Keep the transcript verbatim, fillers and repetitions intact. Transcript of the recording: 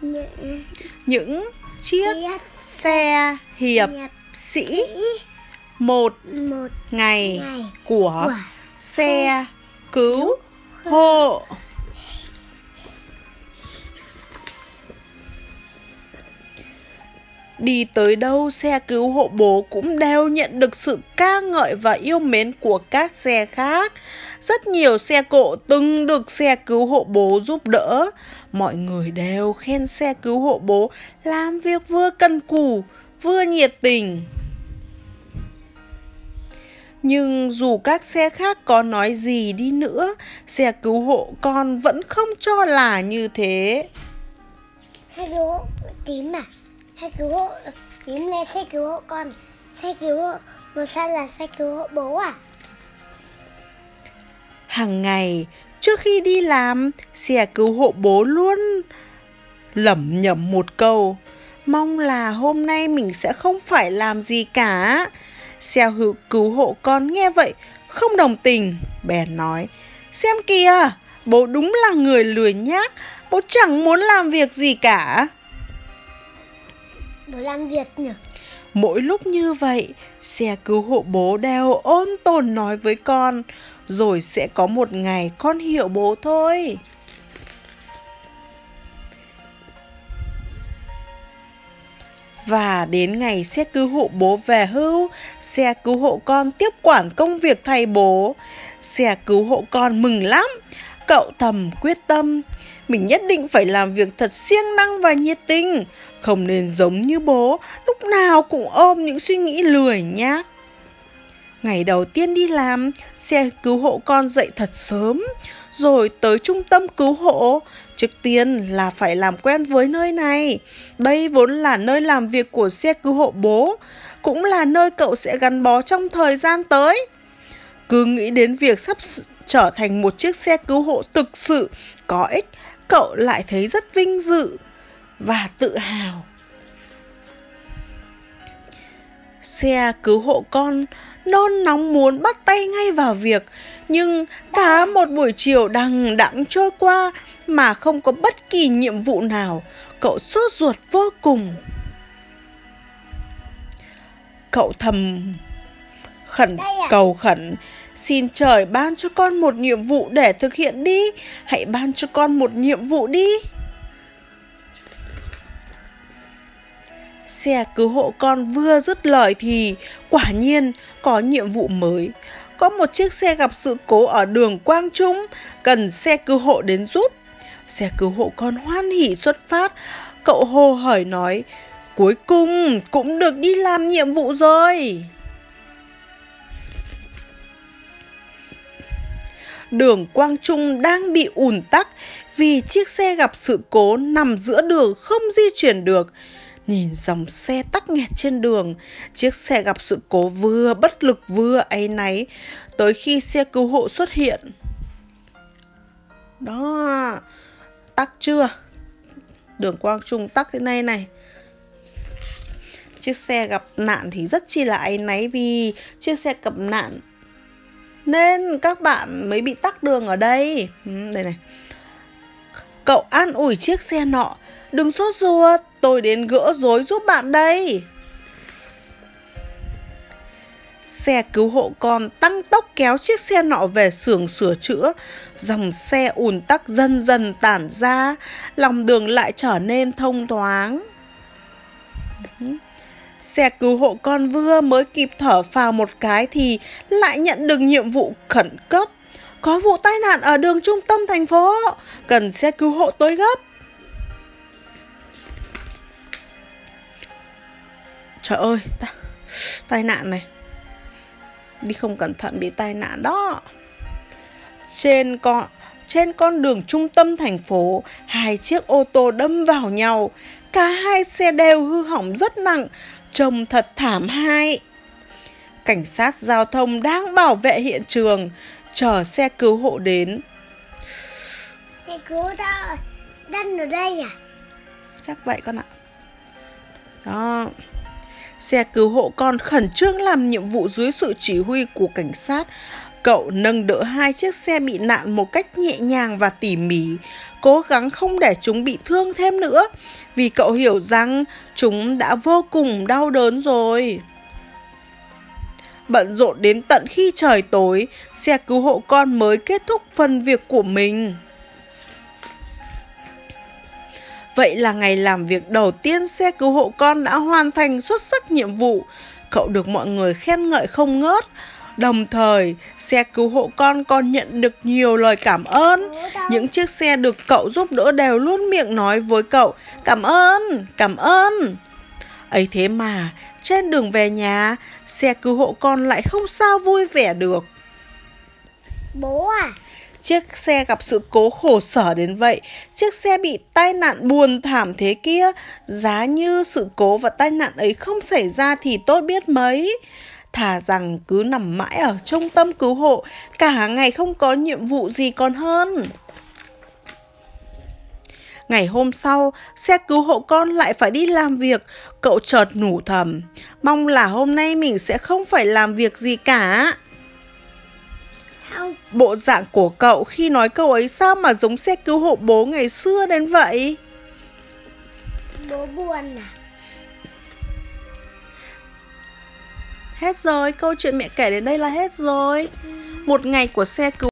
những chiếc xe hiệp sĩ một ngày của xe cứu hộ. Đi tới đâu, xe cứu hộ bố cũng đều nhận được sự ca ngợi và yêu mến của các xe khác. Rất nhiều xe cộ từng được xe cứu hộ bố giúp đỡ. Mọi người đều khen xe cứu hộ bố làm việc vừa cần cù, vừa nhiệt tình. Nhưng dù các xe khác có nói gì đi nữa, xe cứu hộ con vẫn không cho là như thế. Xe cứu hộ tím à? Xe cứu hộ tím là xe cứu hộ con, xe cứu hộ màu xanh là xe cứu hộ bố à? Hàng ngày, trước khi đi làm, xe cứu hộ bố luôn lẩm nhẩm một câu: mong là hôm nay mình sẽ không phải làm gì cả. Xe cứu hộ con nghe vậy không đồng tình, bèn nói: xem kìa, bố đúng là người lười nhác, bố chẳng muốn làm việc gì cả. Bố làm việc nhỉ? Mỗi lúc như vậy, xe cứu hộ bố đều ôn tồn nói với con: rồi sẽ có một ngày con hiểu bố thôi. Và đến ngày xe cứu hộ bố về hưu, xe cứu hộ con tiếp quản công việc thay bố. Xe cứu hộ con mừng lắm. Cậu thầm quyết tâm: mình nhất định phải làm việc thật siêng năng và nhiệt tình, không nên giống như bố, lúc nào cũng ôm những suy nghĩ lười nhác. Ngày đầu tiên đi làm, xe cứu hộ con dậy thật sớm, rồi tới trung tâm cứu hộ. Trước tiên là phải làm quen với nơi này. Đây vốn là nơi làm việc của xe cứu hộ bố, cũng là nơi cậu sẽ gắn bó trong thời gian tới. Cứ nghĩ đến việc sắp trở thành một chiếc xe cứu hộ thực sự có ích, cậu lại thấy rất vinh dự và tự hào. Xe cứu hộ con nôn nóng muốn bắt tay ngay vào việc, nhưng cả một buổi chiều đằng đẵng trôi qua mà không có bất kỳ nhiệm vụ nào. Cậu sốt ruột vô cùng. Cậu thầm khẩn cầu khẩn: xin trời ban cho con một nhiệm vụ để thực hiện đi. Hãy ban cho con một nhiệm vụ đi. Xe cứu hộ con vừa dứt lời thì quả nhiên có nhiệm vụ mới. Có một chiếc xe gặp sự cố ở đường Quang Trung, cần xe cứu hộ đến giúp. Xe cứu hộ con hoan hỉ xuất phát. Cậu hồ hởi nói: cuối cùng cũng được đi làm nhiệm vụ rồi. Đường Quang Trung đang bị ùn tắc vì chiếc xe gặp sự cố nằm giữa đường không di chuyển được. Nhìn dòng xe tắc nghẹt trên đường, chiếc xe gặp sự cố vừa bất lực vừa áy náy. Tới khi xe cứu hộ xuất hiện, đó, tắc chưa? Đường Quang Trung tắc thế này này. Chiếc xe gặp nạn thì rất chi là áy náy vì chiếc xe gặp nạn nên các bạn mới bị tắc đường ở đây. Ừ, đây này. Cậu an ủi chiếc xe nọ: đừng sốt ruột, tôi đến gỡ rối giúp bạn đây. Xe cứu hộ con tăng tốc kéo chiếc xe nọ về xưởng sửa chữa. Dòng xe ùn tắc dần dần tản ra, lòng đường lại trở nên thông thoáng. Xe cứu hộ con vừa mới kịp thở phào một cái thì lại nhận được nhiệm vụ khẩn cấp. Có vụ tai nạn ở đường trung tâm thành phố, cần xe cứu hộ tới gấp. Trời ơi, ta, tai nạn này. Đi không cẩn thận bị tai nạn đó. Trên con, trên con đường trung tâm thành phố, hai chiếc ô tô đâm vào nhau. Cả hai xe đều hư hỏng rất nặng, trông thật thảm hại. Cảnh sát giao thông đang bảo vệ hiện trường, chờ xe cứu hộ đến. Xe cứu hộ đang ở đây à? Chắc vậy con ạ. Đó. Xe cứu hộ con khẩn trương làm nhiệm vụ dưới sự chỉ huy của cảnh sát. Cậu nâng đỡ hai chiếc xe bị nạn một cách nhẹ nhàng và tỉ mỉ, cố gắng không để chúng bị thương thêm nữa, vì cậu hiểu rằng chúng đã vô cùng đau đớn rồi. Bận rộn đến tận khi trời tối, xe cứu hộ con mới kết thúc phần việc của mình. Vậy là ngày làm việc đầu tiên, xe cứu hộ con đã hoàn thành xuất sắc nhiệm vụ. Cậu được mọi người khen ngợi không ngớt. Đồng thời, xe cứu hộ con còn nhận được nhiều lời cảm ơn. Những chiếc xe được cậu giúp đỡ đều luôn miệng nói với cậu cảm ơn, cảm ơn. Ấy thế mà, trên đường về nhà, xe cứu hộ con lại không sao vui vẻ được. Bố à? Chiếc xe gặp sự cố khổ sở đến vậy. Chiếc xe bị tai nạn buồn thảm thế kia. Giá như sự cố và tai nạn ấy không xảy ra thì tốt biết mấy. Thà rằng cứ nằm mãi ở trung tâm cứu hộ, cả ngày không có nhiệm vụ gì còn hơn. Ngày hôm sau, xe cứu hộ con lại phải đi làm việc. Cậu chợt nhủ thầm, mong là hôm nay mình sẽ không phải làm việc gì cả. Không. Bộ dạng của cậu khi nói câu ấy sao mà giống xe cứu hộ bố ngày xưa đến vậy? Bố buồn à? Hết rồi, câu chuyện mẹ kể đến đây là hết rồi. Một ngày của xe cứu